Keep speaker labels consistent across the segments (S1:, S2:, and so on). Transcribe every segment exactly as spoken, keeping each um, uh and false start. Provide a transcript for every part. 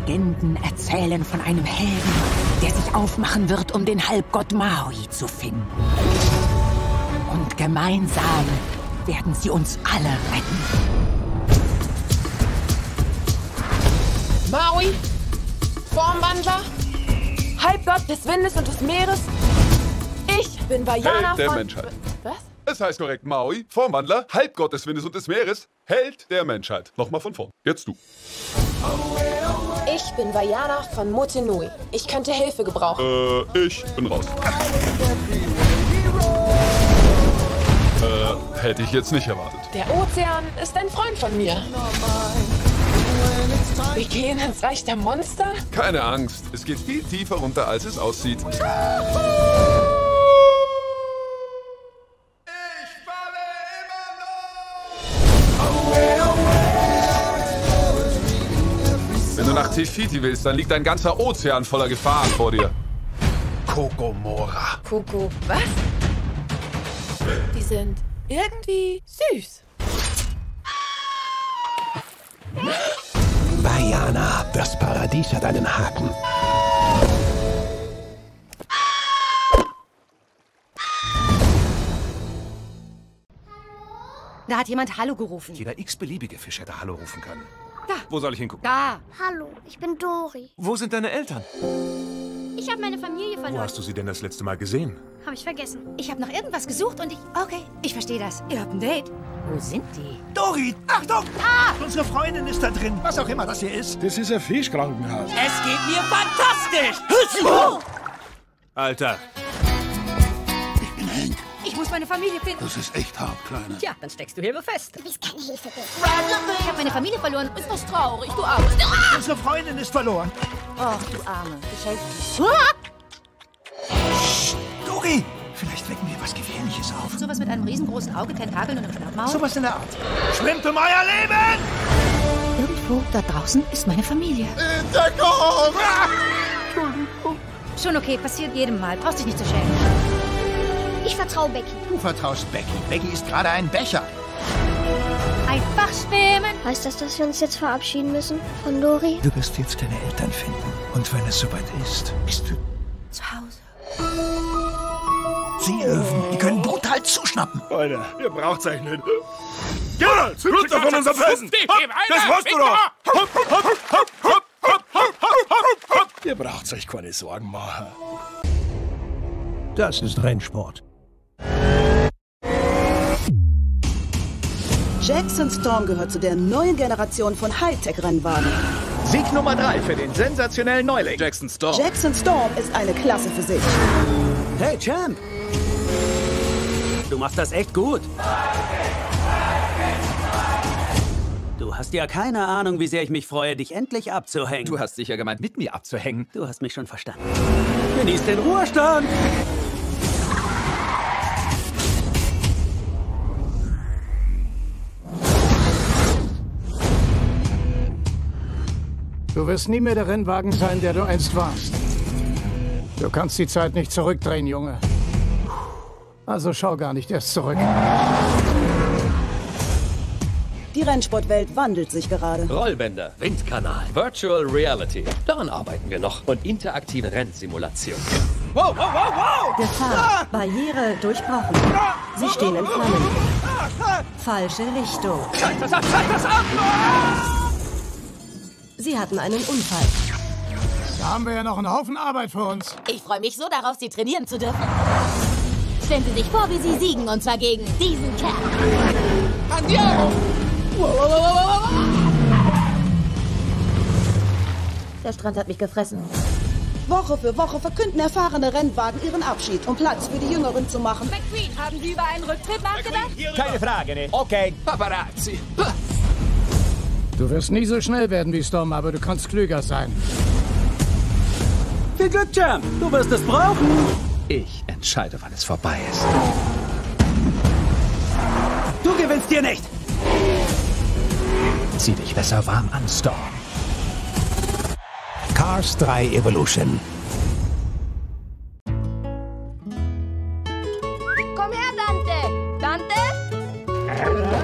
S1: Legenden erzählen von einem Helden, der sich aufmachen wird, um den Halbgott Maui zu finden. Und gemeinsam werden sie uns alle retten.
S2: Maui, Formwandler, Halbgott des Windes und des Meeres. Ich bin Vajana
S3: Held der
S2: von...
S3: Menschheit.
S2: Was?
S3: Es heißt korrekt Maui, Formwandler, Halbgott des Windes und des Meeres, Held der Menschheit. Nochmal von vorn. Jetzt du.
S2: Ich bin Vajana von Motunui. Ich könnte Hilfe gebrauchen.
S3: Äh, ich bin raus. Äh, hätte ich jetzt nicht erwartet.
S2: Der Ozean ist ein Freund von mir. Wir gehen ins Reich der Monster?
S3: Keine Angst, es geht viel tiefer runter, als es aussieht. Wenn du nach Te-Fiti willst, dann liegt ein ganzer Ozean voller Gefahren vor dir. Kokomora.
S2: Koko, was? Die sind irgendwie süß.
S4: Vajana, das Paradies hat einen Haken.
S5: Da hat jemand Hallo gerufen.
S6: Jeder x-beliebige Fisch hätte Hallo rufen können.
S5: Da.
S6: Wo soll ich hingucken?
S5: Da.
S7: Hallo, ich bin Dori.
S6: Wo sind deine Eltern?
S7: Ich habe meine Familie
S6: Wo
S7: verloren.
S6: hast du sie denn das letzte Mal gesehen?
S7: Habe ich vergessen.
S5: Ich habe nach irgendwas gesucht und ich... Okay, ich verstehe das. Ihr habt ein Date. Wo sind die?
S4: Dori, Achtung! Ah! Unsere Freundin ist da drin, was auch immer das hier ist.
S8: Das ist ein Fischkrankenhaus.
S9: Es geht mir fantastisch!
S6: Alter,
S4: Ich bin Hank.
S5: Ich muss meine Familie finden.
S4: Das ist echt hart, Kleine.
S5: Tja, dann steckst du hier wohl fest.
S7: Du bist keine Hilfe.
S5: Ich habe meine Familie verloren.
S2: Ist das traurig, du Arme.
S4: Unsere Freundin ist verloren.
S5: Och, du Arme. Geschäft.
S4: Dori, vielleicht wecken wir was Gefährliches auf.
S5: Sowas mit einem riesengroßen Auge, Tentakeln und einem Schnappmaul.
S4: Sowas in der Art. Schwimmt um euer Leben!
S5: Irgendwo da draußen ist meine Familie.
S4: Entdeckung!
S5: Schon okay, passiert jedem Mal. Brauchst dich nicht zu schämen.
S7: Ich vertraue Becky.
S4: Du vertraust Becky. Becky ist gerade ein Becher.
S5: Einfach schwimmen.
S7: Heißt das, dass wir uns jetzt verabschieden müssen von Dori?
S4: Du wirst jetzt deine Eltern finden. Und wenn es soweit ist, bist du
S5: Zu Hause.
S4: Seelöwen. Die können brutal zuschnappen.
S8: Leute, ihr braucht's euch nicht. Geralt, runter von unserem Felsen! Das hast du doch! Ihr braucht euch keine Sorgen machen.
S4: Das ist Rennsport.
S10: Jackson Storm gehört zu der neuen Generation von Hightech-Rennwagen.
S9: Sieg Nummer drei für den sensationellen Neuling. Jackson Storm.
S10: Jackson Storm ist eine Klasse für sich.
S9: Hey, Champ. Du machst das echt gut. Du hast ja keine Ahnung, wie sehr ich mich freue, dich endlich abzuhängen.
S11: Du hast sicher gemeint, mit mir abzuhängen.
S9: Du hast mich schon verstanden. Genieß den Ruhestand.
S8: Du wirst nie mehr der Rennwagen sein, der du einst warst. Du kannst die Zeit nicht zurückdrehen, Junge. Also schau gar nicht erst zurück.
S10: Die Rennsportwelt wandelt sich gerade.
S11: Rollbänder, Windkanal, Virtual Reality. Daran arbeiten wir noch. Und interaktive Rennsimulation. Wow, wow, wow, wow!
S12: Gefahr. Barriere durchbrochen. Sie stehen in Flammen. Falsche Richtung.
S11: Schalt das ab, schalt das ab!
S12: Sie hatten einen Unfall.
S8: Da haben wir ja noch einen Haufen Arbeit vor uns.
S5: Ich freue mich so darauf, Sie trainieren zu dürfen. Stellen Sie sich vor, wie Sie siegen, und zwar gegen diesen Kerl.
S2: Andiamo!
S5: Der Strand hat mich gefressen.
S10: Woche für Woche verkünden erfahrene Rennwagen ihren Abschied, um Platz für die Jüngeren zu machen.
S5: McQueen, haben Sie über einen Rücktritt nachgedacht?
S9: Keine Frage, ne? Okay.
S11: Paparazzi.
S8: Du wirst nie so schnell werden wie Storm, aber du kannst klüger sein.
S9: Viel Glück, Champ. Du wirst es brauchen.
S11: Ich entscheide, wann es vorbei ist.
S9: Du gewinnst hier nicht.
S11: Zieh dich besser warm an, Storm.
S4: Cars drei Evolution.
S7: Komm her, Dante. Dante?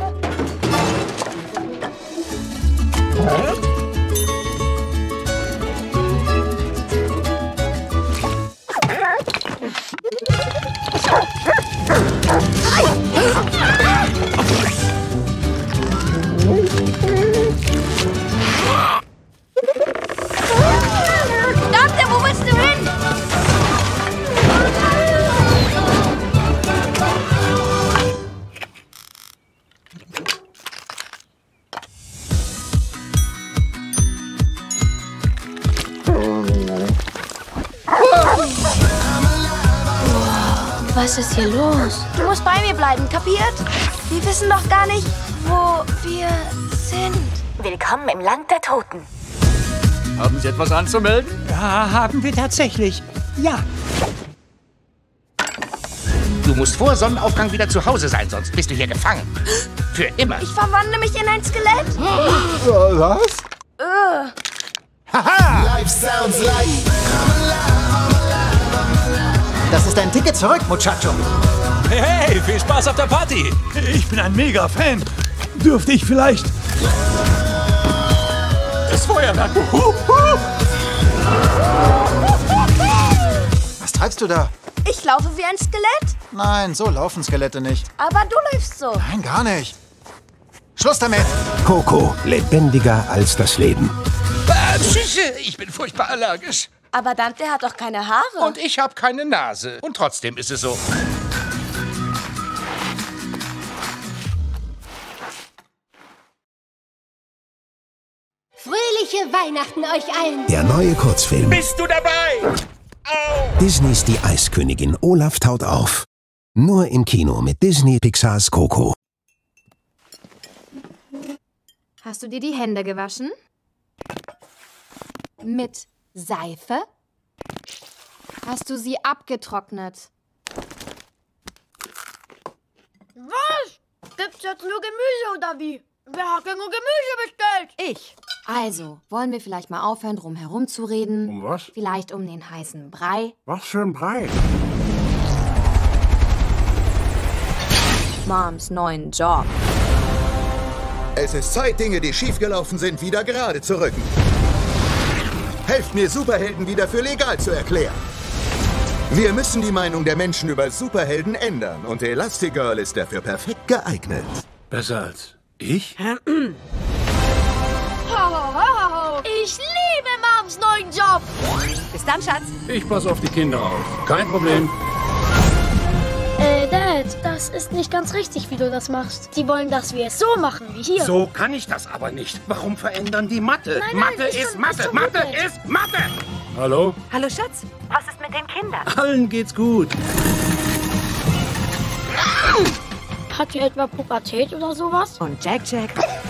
S7: Was ist hier los? Du musst bei mir bleiben, kapiert? Wir wissen doch gar nicht, wo wir sind.
S1: Willkommen im Land der Toten.
S13: Haben Sie etwas anzumelden?
S4: Ja, haben wir tatsächlich. Ja.
S14: Du musst vor Sonnenaufgang wieder zu Hause sein, sonst bist du hier gefangen. Für immer.
S7: Ich verwandle mich in ein Skelett.
S3: Was?
S7: Äh.
S15: Haha! Life sounds like... Das ist ein Ticket zurück, Muchacho.
S6: Hey, hey, viel Spaß auf der Party.
S4: Ich bin ein Mega-Fan. Dürfte ich vielleicht...
S6: Das Feuerwerk.
S15: Was treibst du da?
S7: Ich laufe wie ein Skelett.
S15: Nein, so laufen Skelette nicht.
S7: Aber du läufst so.
S15: Nein, gar nicht. Schluss damit.
S16: Coco, lebendiger als das Leben.
S14: Ich bin furchtbar allergisch.
S7: Aber Dante hat doch keine Haare.
S14: Und ich habe keine Nase. Und trotzdem ist es so.
S17: Fröhliche Weihnachten euch allen.
S16: Der neue Kurzfilm.
S14: Bist du dabei? Au.
S16: Disneys Die Eiskönigin. Olaf taut auf. Nur im Kino mit Disney Pixars Coco.
S17: Hast du dir die Hände gewaschen? Mit Seife? Hast du sie abgetrocknet?
S7: Was? Gibt's jetzt nur Gemüse oder wie? Wer hat denn nur Gemüse bestellt?
S17: Ich. Also, wollen wir vielleicht mal aufhören, drum herum zu reden?
S8: Um was?
S17: Vielleicht um den heißen Brei?
S8: Was für ein Brei?
S17: Moms neuen Job.
S18: Es ist Zeit, Dinge, die schiefgelaufen sind, wieder gerade zu rücken. Helft mir, Superhelden wieder für legal zu erklären. Wir müssen die Meinung der Menschen über Superhelden ändern und Elastigirl ist dafür perfekt geeignet.
S8: Besser als ich?
S7: Ich liebe Moms neuen Job.
S17: Bis dann, Schatz.
S8: Ich passe auf die Kinder auf. Kein Problem.
S7: Äh, Dad, das ist nicht ganz richtig, wie du das machst. Die wollen, dass wir es so machen, wie hier.
S14: So kann ich das aber nicht. Warum verändern die Mathe?
S7: Nein, nein,
S14: Mathe
S7: ist
S14: ist
S7: schon-
S14: Mathe.
S7: ist schon
S14: Mathe
S7: gut.
S14: ist Mathe.
S8: Hallo?
S1: Hallo, Schatz. Was ist mit den Kindern?
S8: Allen geht's gut.
S7: Hat ihr etwa Pubertät oder sowas?
S1: Und Jack Jack?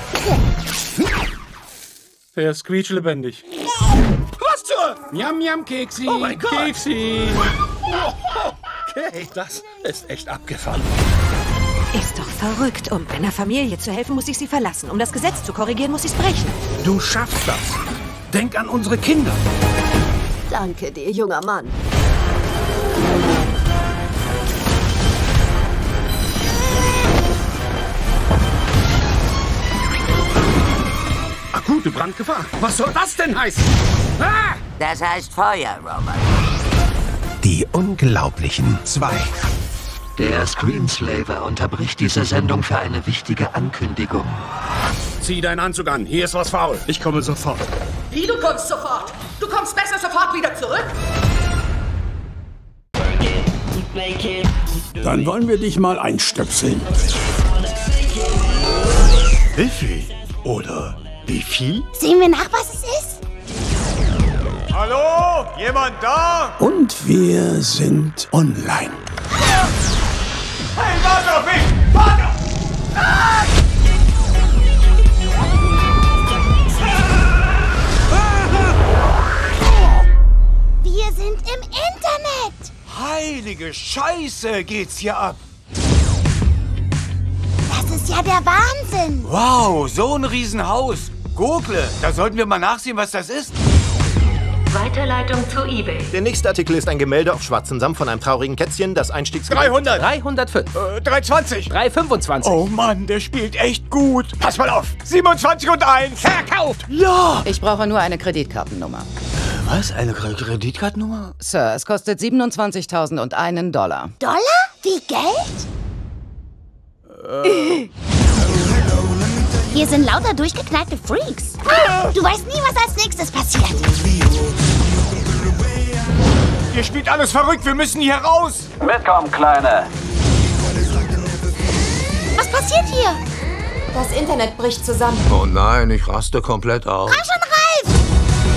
S8: Der ist quietschlebendig.
S14: Was zur?
S8: Miam, miam, Keksi.
S14: Oh mein Gott.
S8: Keksi.
S14: Okay, das ist echt abgefahren.
S1: Ist doch verrückt. Um einer Familie zu helfen, muss ich sie verlassen. Um das Gesetz zu korrigieren, muss ich es brechen.
S8: Du schaffst das. Denk an unsere Kinder.
S17: Danke dir, junger Mann.
S14: Akute Brandgefahr. Was soll das denn heißen? Ah!
S1: Das heißt Feuer, Robert.
S16: Die Unglaublichen zwei.
S19: Der Screenslaver unterbricht diese Sendung für eine wichtige Ankündigung.
S8: Zieh deinen Anzug an. Hier ist was faul. Ich komme sofort.
S10: Wie, du kommst sofort? Du kommst besser sofort wieder zurück?
S4: Dann wollen wir dich mal einstöpseln. Biffy oder Biffy?
S7: Sehen wir nach, was es ist?
S13: Hallo? Jemand da?
S4: Und wir sind online.
S13: Hey, warte auf mich! Warte! Ah!
S7: Wir sind im Internet.
S13: Heilige Scheiße, geht's hier ab.
S7: Das ist ja der Wahnsinn.
S13: Wow, so ein Riesenhaus. Gurgle, da sollten wir mal nachsehen, was das ist.
S12: Weiterleitung zu eBay.
S20: Der nächste Artikel ist ein Gemälde auf schwarzem Samt von einem traurigen Kätzchen, das Einstiegs...
S13: dreihundert!
S11: dreihundertfünf.
S13: Äh, dreihundzwanzig!
S11: dreihundertfünfundzwanzig.
S13: Oh Mann, der spielt echt gut. Pass mal auf. siebenundzwanzig und eins. Verkauft! Ja!
S21: Ich brauche nur eine Kreditkartennummer.
S13: Was? Eine K Kreditkartennummer?
S21: Sir, es kostet siebenundzwanzigtausend und einen Dollar.
S7: Dollar? Wie Geld?
S13: Äh.
S7: Hier sind lauter durchgeknallte Freaks. Du weißt nie, was als nächstes passiert.
S13: Ihr spielt alles verrückt. Wir müssen hier raus.
S19: Mitkommen, Kleine.
S7: Was passiert hier?
S17: Das Internet bricht zusammen.
S8: Oh nein, ich raste komplett aus.
S7: Komm schon, Ralf!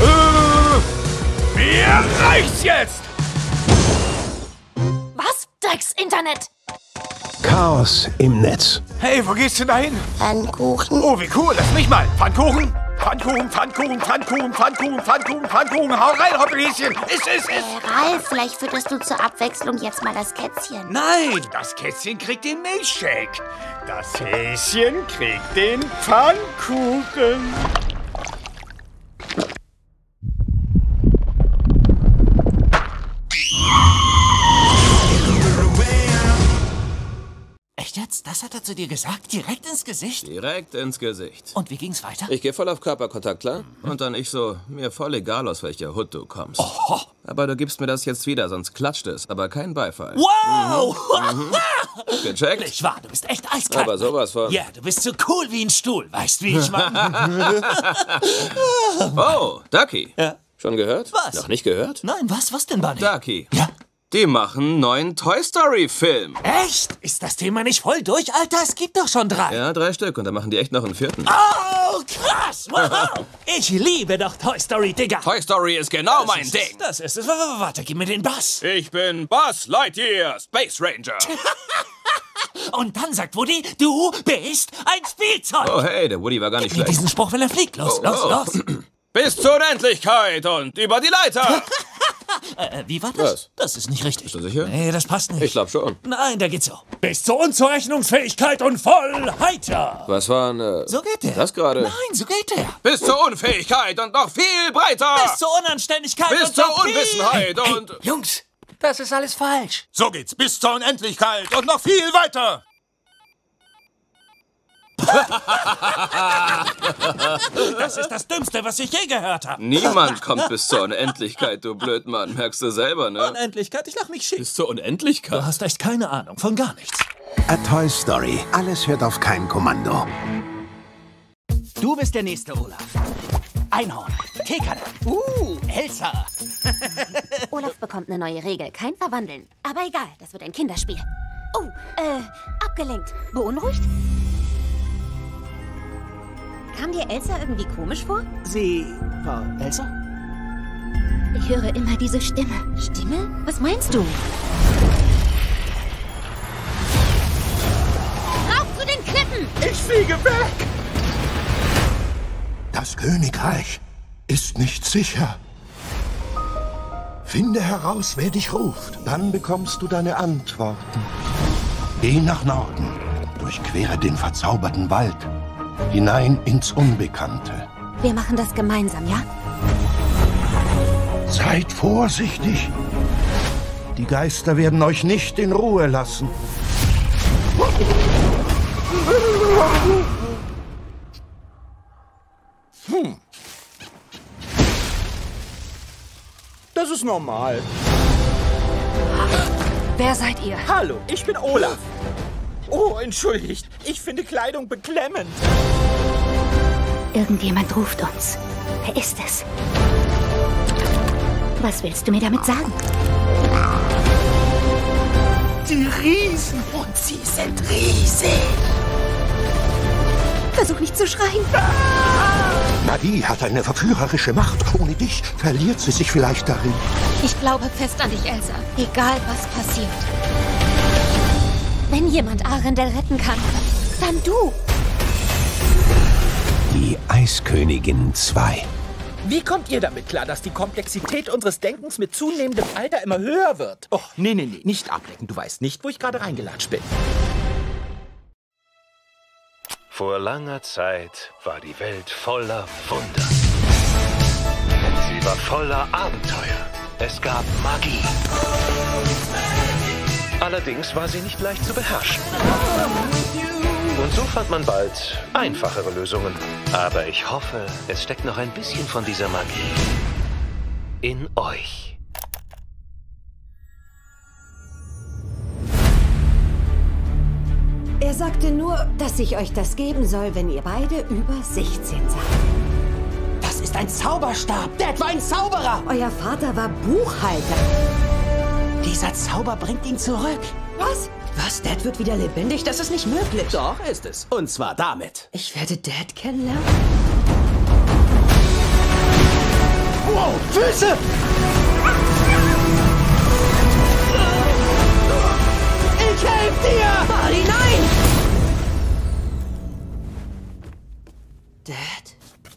S13: Äh, mir reicht's jetzt!
S17: Was? Dein
S5: Drecks-Internet!
S16: Chaos im Netz.
S13: Hey, wo gehst du denn da hin?
S5: Pfannkuchen.
S13: Oh, wie cool. Lass mich mal. Pfannkuchen. Pfannkuchen, Pfannkuchen, Pfannkuchen, Pfannkuchen, Pfannkuchen, Pfannkuchen. Hau rein, Hoppelhäschen. Iss, iss, iss.
S5: Äh, Ralf, vielleicht fütterst du zur Abwechslung jetzt mal das Kätzchen.
S13: Nein, das Kätzchen kriegt den Milchshake. Das Häschen kriegt den Pfannkuchen.
S4: Echt jetzt? Das hat er zu dir gesagt? Direkt ins Gesicht?
S2: Direkt ins Gesicht.
S4: Und wie ging's weiter?
S2: Ich gehe voll auf Körperkontakt, klar? Mhm. Und dann ich so, mir voll egal, aus welcher Hut du kommst.
S4: Oh.
S2: Aber du gibst mir das jetzt wieder, sonst klatscht es. Aber kein Beifall.
S4: Wow!
S2: Mhm. Mhm. Gecheckt?
S4: Nicht wahr, du bist echt eiskalt.
S2: Aber sowas von.
S4: Ja, du bist so cool wie ein Stuhl. Weißt, wie ich meine?
S2: Oh, Ducky.
S4: Ja?
S2: Schon gehört?
S4: Was?
S2: Noch nicht gehört?
S4: Nein, was? Was denn, Bunny?
S2: Ducky.
S4: Ja?
S2: Die machen einen neuen Toy Story-Film.
S4: Echt? Ist das Thema nicht voll durch, Alter? Es gibt doch schon drei.
S2: Ja, drei Stück. Und dann machen die echt noch einen vierten.
S4: Oh, krass! Wow! Ich liebe doch Toy Story, Digga.
S2: Toy Story ist genau
S4: das
S2: mein
S4: ist
S2: Ding.
S4: Es, das ist es. Warte, gib mir den Bass.
S2: Ich bin Buzz Lightyear, Space Ranger.
S4: Und dann sagt Woody, du bist ein Spielzeug.
S2: Oh, hey, der Woody war gar nicht
S4: gib mir
S2: schlecht.
S4: diesen Spruch, wenn er fliegt. Los,
S2: oh,
S4: los,
S2: oh.
S4: los.
S2: Bis zur Unendlichkeit und über die Leiter.
S4: äh, wie war das?
S2: Was?
S4: Das ist nicht richtig.
S2: Bist du sicher?
S4: Nee, das passt nicht.
S2: Ich glaub schon.
S4: Nein, da geht's so. Bis zur Unzurechnungsfähigkeit und voll heiter.
S2: Was war denn, äh,
S4: so geht der.
S2: Das gerade?
S4: Nein, so geht der.
S2: Bis zur Unfähigkeit und noch viel breiter.
S4: Bis zur Unanständigkeit
S2: Bis
S4: und
S2: zur
S4: noch
S2: Unwissenheit
S4: viel...
S2: und...
S4: Hey, Jungs, das ist alles falsch.
S8: So geht's bis zur Unendlichkeit und noch viel weiter.
S4: Das ist das Dümmste, was ich je gehört habe.
S2: Niemand kommt bis zur Unendlichkeit, du Blödmann. Merkst du selber, ne?
S4: Unendlichkeit? Ich lach mich schief.
S2: Bis zur Unendlichkeit?
S4: Du hast echt keine Ahnung von gar nichts.
S16: A Toy Story. Alles hört auf kein Kommando.
S4: Du bist der nächste, Olaf. Einhorn, Teekanne, uh, Elsa.
S5: Olaf bekommt eine neue Regel. Kein Verwandeln. Aber egal, das wird ein Kinderspiel. Oh, äh, abgelenkt. Beunruhigt? Kam dir Elsa irgendwie komisch vor?
S4: Sie war Elsa?
S5: Ich höre immer diese Stimme. Stimme? Was meinst du? Rauf zu den Klippen!
S8: Ich fliege weg! Das Königreich ist nicht sicher. Finde heraus, wer dich ruft. Dann bekommst du deine Antworten. Geh nach Norden, durchquere den verzauberten Wald. Hinein ins Unbekannte.
S5: Wir machen das gemeinsam, ja?
S8: Seid vorsichtig. Die Geister werden euch nicht in Ruhe lassen.
S13: Hm. Das ist normal.
S5: Wer seid ihr?
S13: Hallo, ich bin Olaf. Oh, entschuldigt. Ich finde Kleidung beklemmend.
S5: Irgendjemand ruft uns. Wer ist es? Was willst du mir damit sagen?
S4: Die Riesen. Und sie sind riesig.
S5: Versuch nicht zu schreien.
S8: Magie hat eine verführerische Macht. Ohne dich verliert sie sich vielleicht darin.
S5: Ich glaube fest an dich, Elsa. Egal, was passiert. Wenn jemand Arendelle retten kann, dann du.
S16: Die Eiskönigin zwei.
S13: Wie kommt ihr damit klar, dass die Komplexität unseres Denkens mit zunehmendem Alter immer höher wird? Oh, nee, nee, nee, nicht ablenken. Du weißt nicht, wo ich gerade reingelatscht bin.
S22: Vor langer Zeit war die Welt voller Wunder. Sie war voller Abenteuer. Es gab Magie. Allerdings war sie nicht leicht zu beherrschen. Und so fand man bald einfachere Lösungen. Aber ich hoffe, es steckt noch ein bisschen von dieser Magie in euch.
S12: Er sagte nur, dass ich euch das geben soll, wenn ihr beide über sechzehn seid.
S4: Das ist ein Zauberstab. Dad war ein Zauberer.
S12: Euer Vater war Buchhalter.
S4: Dieser Zauber bringt ihn zurück.
S12: Was? Was? Dad wird wieder lebendig? Das ist nicht möglich.
S4: Doch, ist es. Und zwar damit.
S12: Ich werde Dad kennenlernen.
S4: Wow, Füße!
S3: Helft ihr!
S12: Barley, nein!
S3: Dad?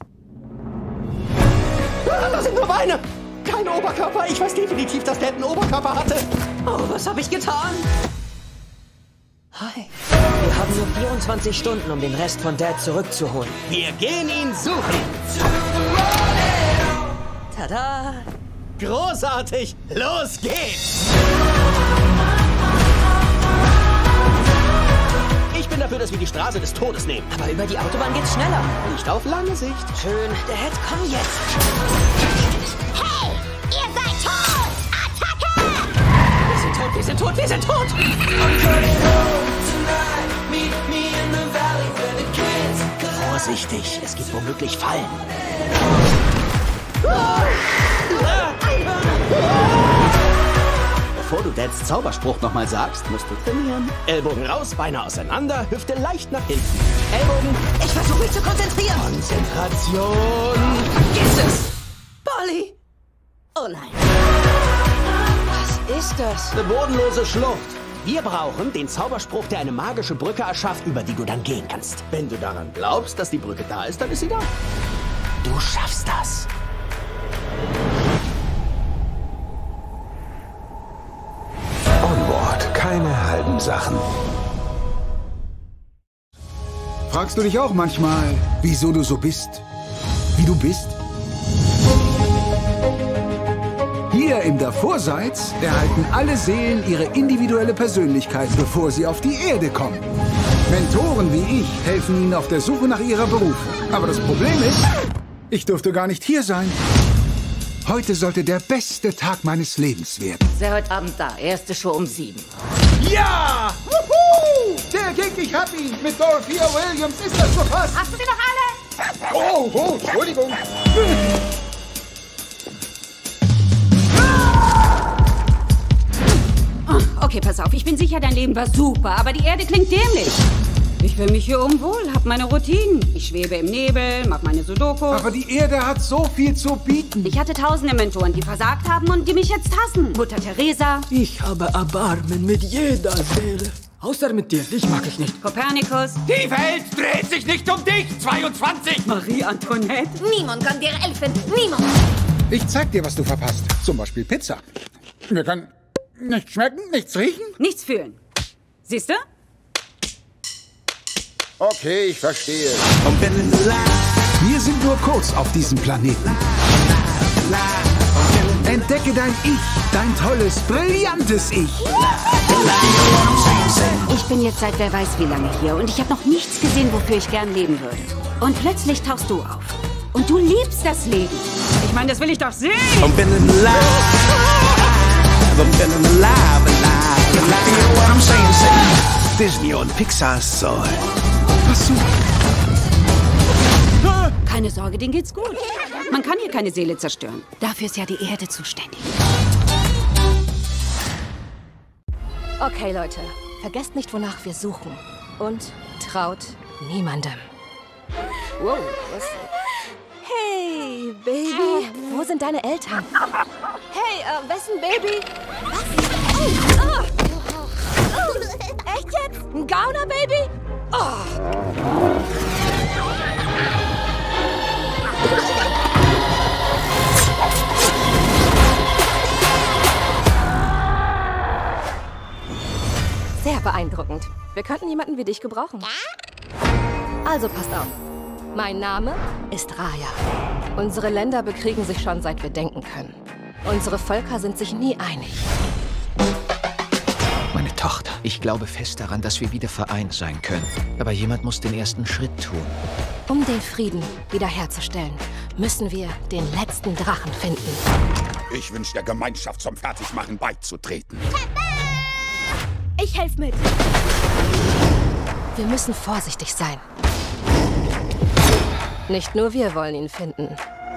S3: Das sind nur Beine! Kein Oberkörper. Ich weiß definitiv, dass Dad einen Oberkörper hatte.
S12: Oh, was habe ich getan?
S3: Hi.
S9: Wir haben nur vierundzwanzig Stunden, um den Rest von Dad zurückzuholen.
S3: Wir gehen ihn suchen. Tada! Großartig! Los geht's! Ich bin dafür, dass wir die Straße des Todes nehmen.
S9: Aber über die Autobahn geht's schneller.
S3: Nicht auf lange Sicht.
S9: Schön. Dad, komm jetzt.
S5: Hey, ihr seid tot! Attacke!
S3: Wir sind tot, wir sind tot, wir sind tot! Vorsichtig, es gibt womöglich Fallen. Bevor du Dads Zauberspruch nochmal sagst, musst du trainieren. Ellbogen raus, Beine auseinander, Hüfte leicht nach hinten. Ellbogen.
S12: Ich versuche mich zu konzentrieren.
S3: Konzentration.
S12: Ist es? Barley. Oh nein.
S9: Was ist das?
S3: Eine bodenlose Schlucht. Wir brauchen den Zauberspruch, der eine magische Brücke erschafft, über die du dann gehen kannst. Wenn du daran glaubst, dass die Brücke da ist, dann ist sie da. Du schaffst das.
S16: Onboard, keine halben Sachen.
S23: Fragst du dich auch manchmal, wieso du so bist, wie du bist? Hier im Davorseits erhalten alle Seelen ihre individuelle Persönlichkeit, bevor sie auf die Erde kommen. Mentoren wie ich helfen ihnen auf der Suche nach ihrer Berufung. Aber das Problem ist, ich dürfte gar nicht hier sein. Heute sollte der beste Tag meines Lebens werden.
S1: Sei heute Abend da. Erste Show um sieben.
S23: Ja! Wuhu! Der Gig, ich hab ihn! Mit Dorothea Williams ist das so fast!
S5: Hast du sie noch alle?
S23: Oh, oh, Entschuldigung.
S24: Okay, pass auf. Ich bin sicher, dein Leben war super, aber die Erde klingt dämlich. Ich fühle mich hier oben wohl, hab meine Routinen. Ich schwebe im Nebel, mach meine Sudoku.
S23: Aber die Erde hat so viel zu bieten.
S24: Ich hatte tausende Mentoren, die versagt haben und die mich jetzt hassen. Mutter Teresa.
S3: Ich habe Erbarmen mit jeder Seele. Außer mit dir, dich mag ich nicht.
S24: Kopernikus.
S4: Die Welt dreht sich nicht um dich, zweiundzwanzig.
S24: Marie Antoinette.
S5: Niemand kann dir helfen. Niemand.
S23: Ich zeig dir, was du verpasst. Zum Beispiel Pizza. Wir können nichts schmecken, nichts riechen.
S24: Nichts fühlen. Siehst du?
S23: Okay, ich verstehe. Wir sind nur kurz auf diesem Planeten. Entdecke dein Ich, dein tolles, brillantes Ich.
S24: Ich bin jetzt seit wer weiß wie lange hier und ich habe noch nichts gesehen, wofür ich gern leben würde. Und plötzlich tauchst du auf. Und du liebst das Leben. Ich meine, das will ich doch sehen.
S16: Disney und Pixars Soul.
S23: Was so?
S24: Keine Sorge, denen geht's gut. Man kann hier keine Seele zerstören. Dafür ist ja die Erde zuständig.
S25: Okay, Leute. Vergesst nicht, wonach wir suchen. Und traut niemandem. Wow, was? Hey, Baby. Wo sind deine Eltern? Hey, äh, wessen Baby? Was? Oh, oh. Oh. Echt jetzt? Ein Gauner, Baby? Oh. Sehr beeindruckend. Wir könnten jemanden wie dich gebrauchen. Also passt auf. Mein Name ist Raya. Unsere Länder bekriegen sich schon, seit wir denken können. Unsere Völker sind sich nie einig.
S26: Meine Tochter, ich glaube fest daran, dass wir wieder vereint sein können. Aber jemand muss den ersten Schritt tun.
S25: Um den Frieden wiederherzustellen, müssen wir den letzten Drachen finden.
S8: Ich wünsche der Gemeinschaft zum Fertigmachen beizutreten.
S25: Ich helfe mit. Wir müssen vorsichtig sein. Nicht nur wir wollen ihn finden.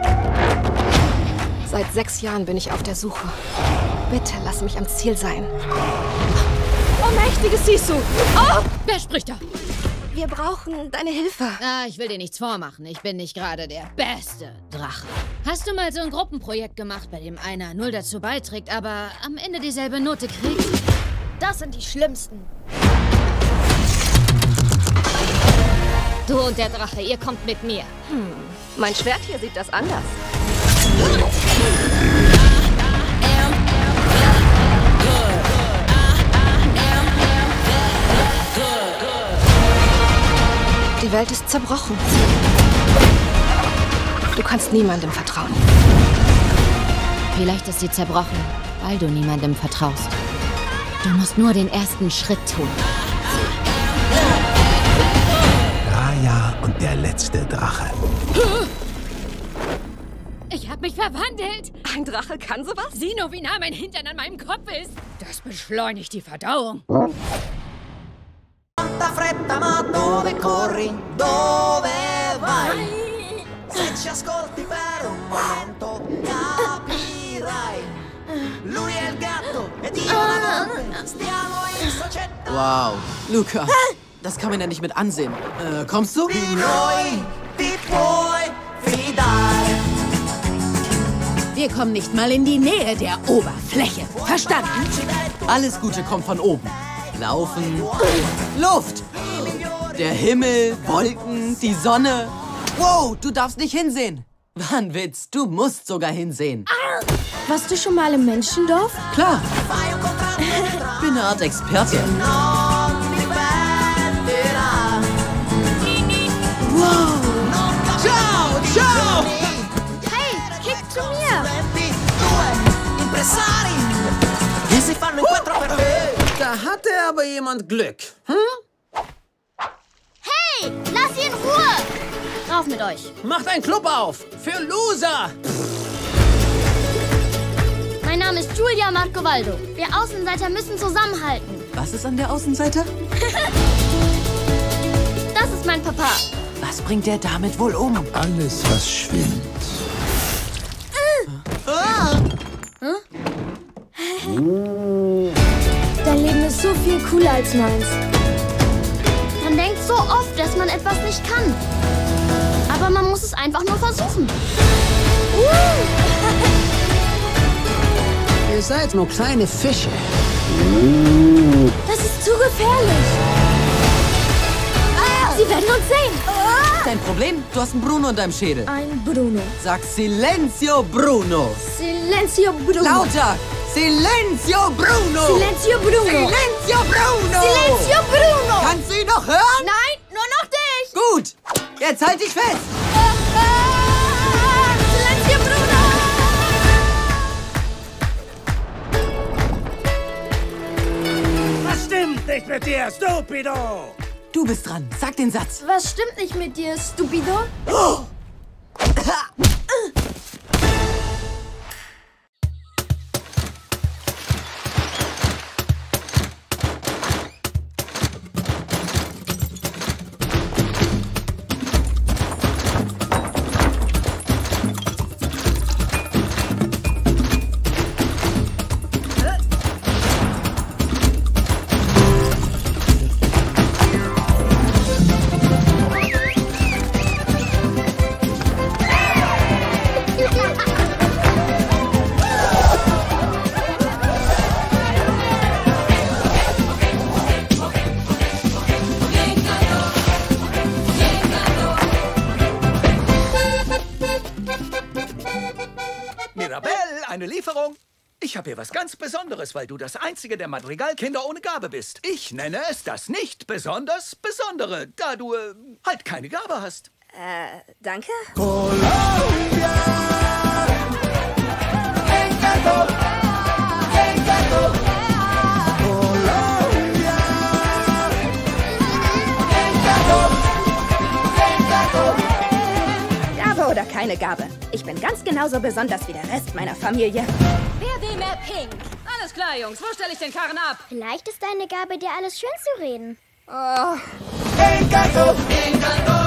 S25: Seit sechs Jahren bin ich auf der Suche. Bitte lass mich am Ziel sein. Oh, mächtiges Sisu! Oh!
S27: Wer spricht da?
S25: Wir brauchen deine Hilfe.
S27: Ah, ich will dir nichts vormachen. Ich bin nicht gerade der beste Drache. Hast du mal so ein Gruppenprojekt gemacht, bei dem einer null dazu beiträgt, aber am Ende dieselbe Note kriegt?
S25: Das sind die Schlimmsten.
S27: Du und der Drache, ihr kommt mit mir.
S25: Hm. Mein Schwert hier sieht das anders. Die Welt ist zerbrochen. Du kannst niemandem vertrauen.
S27: Vielleicht ist sie zerbrochen, weil du niemandem vertraust. Du musst nur den ersten Schritt tun.
S16: Raya und der letzte Drache.
S27: Ich hab mich verwandelt.
S25: Ein Drache kann sowas?
S27: Sieh nur, wie nah mein Hintern an meinem Kopf ist. Das beschleunigt die Verdauung.
S6: Fretta, ma dove corri? Dove vai? Se ci ascolti per un momento capirai. Lui è il gatto ed io la volpe. Stiamo in società.
S10: Wow, Luca, das kann man ja nicht mit ansehen. Äh, kommst du?
S6: Di noi ti puoi fidare.
S1: Wir kommen nicht mal in die Nähe der Oberfläche. Verstanden?
S10: Alles Gute kommt von oben. Laufen, Luft, der Himmel, Wolken, die Sonne. Wow, du darfst nicht hinsehen. War ein Witz, du musst sogar hinsehen.
S7: Warst du schon mal im Menschendorf?
S10: Klar. Bin eine Art Experte. Wow. Ciao, ciao.
S7: Hey, kick zu mir.
S10: Da hatte aber jemand Glück. Hm?
S7: Hey, lass ihn in Ruhe. Rauf mit euch.
S10: Macht einen Club auf. Für Loser.
S7: Mein Name ist Julia Marcovaldo. Wir Außenseiter müssen zusammenhalten.
S10: Was ist an der Außenseite?
S7: Das ist mein Papa.
S10: Was bringt der damit wohl um?
S23: Alles, was schwimmt.
S7: Äh. Ah. Hm? Dein Leben ist so viel cooler als meins. Man denkt so oft, dass man etwas nicht kann. Aber man muss es einfach nur versuchen.
S10: Ihr seid nur kleine Fische.
S7: Das ist zu gefährlich. Ah, sie werden uns sehen. Ah.
S10: Dein Problem? Du hast einen Bruno in deinem Schädel.
S7: Ein Bruno.
S10: Sag Silenzio Bruno.
S7: Silenzio Bruno.
S10: Lauter. Silenzio Bruno!
S7: Silenzio Bruno!
S10: Silenzio Bruno!
S7: Silenzio Bruno!
S10: Kannst du ihn noch hören?
S7: Nein, nur noch dich!
S10: Gut, jetzt halt dich fest!
S7: Ah, ah, Silenzio
S8: Bruno! Was stimmt nicht mit dir, Stupido?
S10: Du bist dran, sag den Satz.
S7: Was stimmt nicht mit dir, Stupido?
S10: Oh.
S13: Eine Lieferung. Ich habe hier was ganz Besonderes, weil du das einzige der Madrigal-Kinder ohne Gabe bist. Ich nenne es das nicht besonders Besondere, da du äh, halt keine Gabe hast.
S25: Äh, danke?
S6: Colombia. Encanto. Encanto. Colombia. Encanto. Encanto.
S25: Gabe oder keine Gabe. Ich bin ganz genauso besonders wie der Rest meiner Familie.
S24: Wer will mehr Pink? Alles klar, Jungs. Wo stelle ich den Karren ab?
S7: Vielleicht ist deine Gabe, dir alles schön zu reden.
S25: Oh.
S6: Encanto. Encanto.